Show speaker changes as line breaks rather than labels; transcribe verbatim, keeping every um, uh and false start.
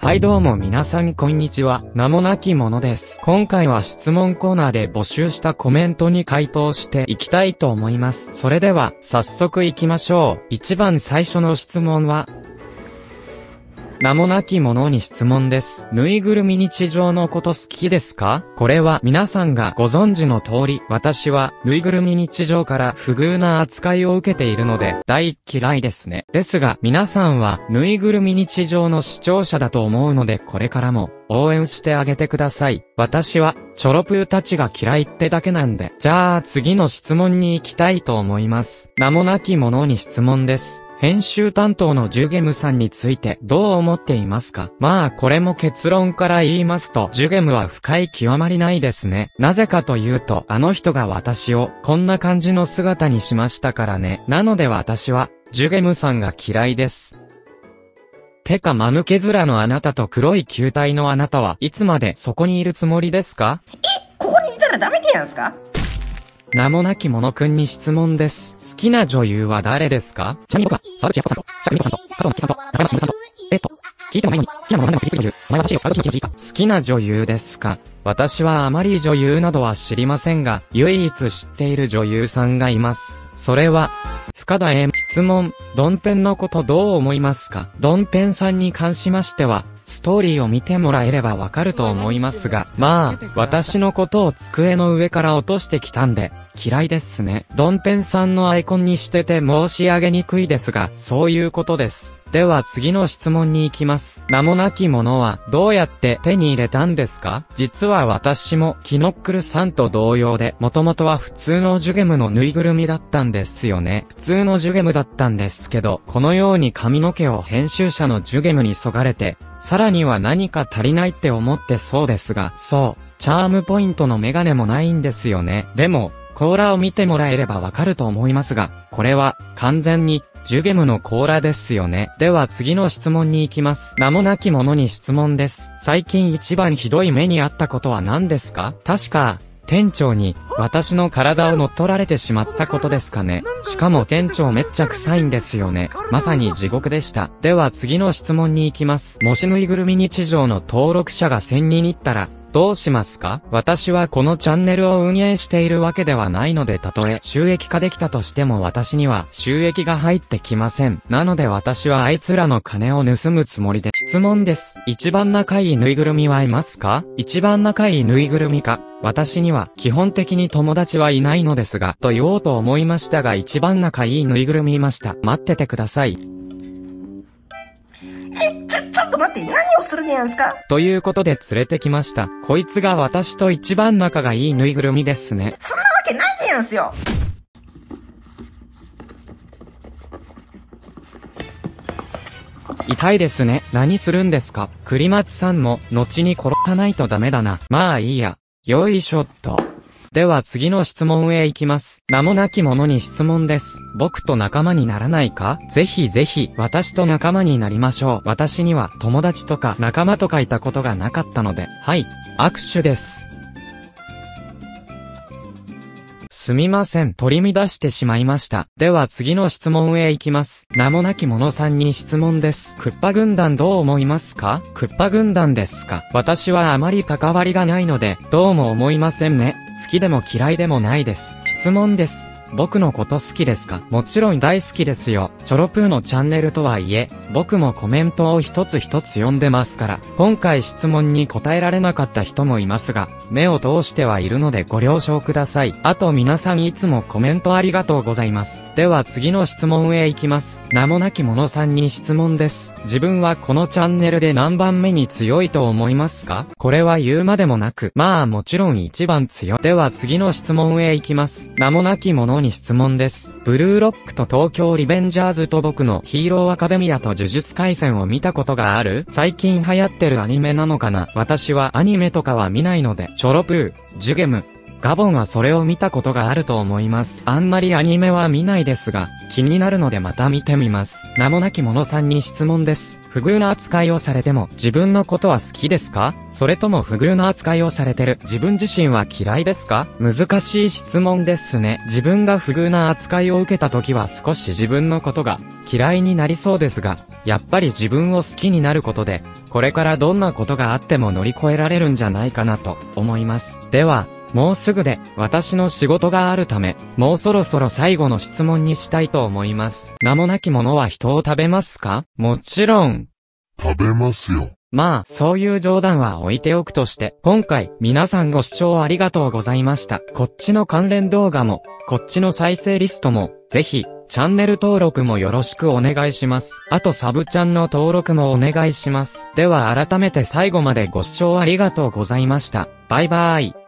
はいどうも皆さんこんにちは、名もなきものです。今回は質問コーナーで募集したコメントに回答していきたいと思います。それでは、早速行きましょう。一番最初の質問は、名もなきものに質問です。ぬいぐるみ日常のこと好きですか？これは皆さんがご存知の通り、私はぬいぐるみ日常から不遇な扱いを受けているので大嫌いですね。ですが皆さんはぬいぐるみ日常の視聴者だと思うのでこれからも応援してあげてください。私はチョロプーたちが嫌いってだけなんで。じゃあ次の質問に行きたいと思います。名もなきものに質問です。編集担当のジュゲムさんについてどう思っていますか？まあこれも結論から言いますとジュゲムは深い極まりないですね。なぜかというとあの人が私をこんな感じの姿にしましたからね。なので私はジュゲムさんが嫌いです。てか間抜け面のあなたと黒い球体のあなたはいつまでそこにいるつもりですか？
え、ここにいたらダメでやんすか？
名もなきものくんに質問です。好きな女優は誰ですか？ちなみに僕は、沢口靖子さんと、釈美子さんと、加藤夏樹さんと、中山真由さんと、えっと、聞いてもないのに、好きなもの何でも次々言う。お前は私を沢口にいいか？好きな女優ですか？私はあまり女優などは知りませんが、唯一知っている女優さんがいます。それは、深田絵。質問、ドンペンのことどう思いますか？ドンペンさんに関しましては、ストーリーを見てもらえればわかると思いますが、まあ、私のことを机の上から落としてきたんで、嫌いですね。ドンペンさんのアイコンにしてて申し上げにくいですが、そういうことです。では次の質問に行きます。名もなきものはどうやって手に入れたんですか？実は私もキノックルさんと同様で、もともとは普通のジュゲムのぬいぐるみだったんですよね。普通のジュゲムだったんですけど、このように髪の毛を編集者のジュゲムにそがれて、さらには何か足りないって思ってそうですが、そう、チャームポイントのメガネもないんですよね。でも、甲羅を見てもらえればわかると思いますが、これは完全にジュゲムの甲羅ですよね。では次の質問に行きます。名もなきものに質問です。最近一番ひどい目にあったことは何ですか？確か、店長に私の体を乗っ取られてしまったことですかね。しかも店長めっちゃ臭いんですよね。まさに地獄でした。では次の質問に行きます。もしぬいぐるみ日常の登録者がせんにんいったら、どうしますか？私はこのチャンネルを運営しているわけではないのでたとえ収益化できたとしても私には収益が入ってきません。なので私はあいつらの金を盗むつもりで。質問です。一番仲いいぬいぐるみはいますか？一番仲いいぬいぐるみか。私には基本的に友達はいないのですが、と言おうと思いましたが一番仲いいぬいぐるみいました。待っててください。
え、ちょ、ちょっと待って、何をするんやんすか？
ということで連れてきました。こいつが私と一番仲がいいぬいぐるみですね。
そんなわけないでやんすよ。
痛いですね。何するんですか？栗松さんも、後に殺さないとダメだな。まあいいや。よいしょっと。では次の質問へ行きます。名もなきものに質問です。僕と仲間にならないか？ぜひぜひ、私と仲間になりましょう。私には友達とか仲間とかいたことがなかったので、はい、握手です。すみません、取り乱してしまいました。では次の質問へ行きます。名もなきものさんに質問です。クッパ軍団どう思いますか？クッパ軍団ですか？私はあまり関わりがないので、どうも思いませんね。好きでも嫌いでもないです。質問です。僕のこと好きですか？もちろん大好きですよ。チョロプーのチャンネルとはいえ、僕もコメントを一つ一つ読んでますから、今回質問に答えられなかった人もいますが、目を通してはいるのでご了承ください。あと皆さんいつもコメントありがとうございます。では次の質問へ行きます。名もなきものさんに質問です。自分はこのチャンネルで何番目に強いと思いますか？これは言うまでもなく、まあもちろん一番強い。では次の質問へ行きます。名もなきものに質問です。ブルーロックと東京リベンジャーズと僕のヒーローアカデミアと呪術廻戦を見たことがある？最近流行ってるアニメなのかな？私はアニメとかは見ないので、チョロプー、ジュゲム、ガボンはそれを見たことがあると思います。あんまりアニメは見ないですが、気になるのでまた見てみます。名もなきものさんに質問です。 不遇な扱いをされても自分のことは好きですか？それとも不遇な扱いをされてる自分自身は嫌いですか？難しい質問ですね。自分が不遇な扱いを受けた時は少し自分のことが嫌いになりそうですが、やっぱり自分を好きになることで、これからどんなことがあっても乗り越えられるんじゃないかなと思います。では、もうすぐで私の仕事があるため、もうそろそろ最後の質問にしたいと思います。名もなきものは人を食べますか？もちろん。
食べますよ。
まあ、そういう冗談は置いておくとして、今回、皆さんご視聴ありがとうございました。こっちの関連動画も、こっちの再生リストも、ぜひ、チャンネル登録もよろしくお願いします。あとサブチャンの登録もお願いします。では改めて最後までご視聴ありがとうございました。バイバーイ。